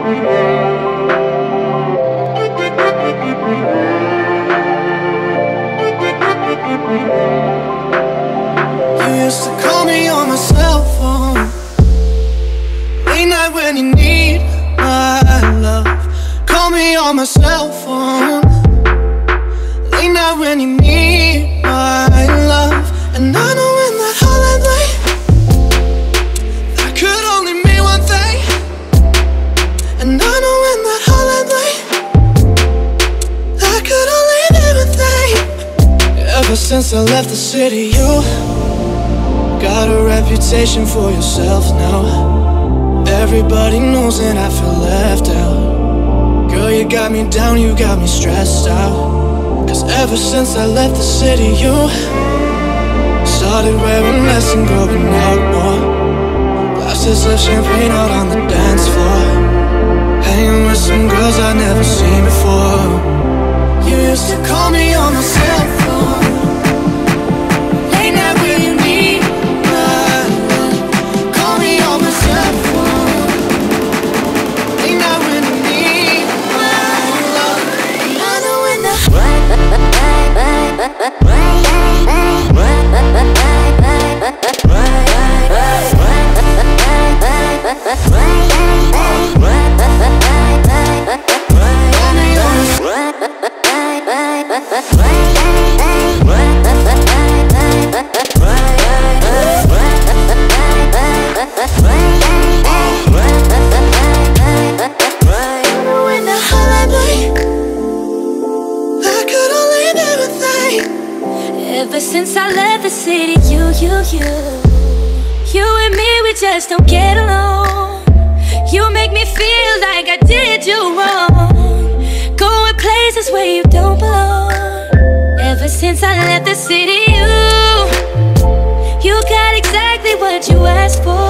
You used to call me on my cell phone late night when you need my love. Call me on my cell phone late night when you need my love. And I know in that holiday that could only mean one thing. And I know in that holiday that could only mean one thing. Ever since I left the city, you got a reputation for yourself now. Everybody knows and I feel left out. Girl, you got me down, you got me stressed out. Cause ever since I left the city, you started wearing less and going out more. Glasses of champagne out on the dance floor, hanging with some girls I'd never seen before. You used to call me on my cell phone late night when you need my love. Call me on my cell phone late night when you need my love. I know when the Ever since I left the city, you and me, we just don't get along. You make me feel like I did you wrong, going places where you don't belong. Ever since I left the city, you got exactly what you asked for.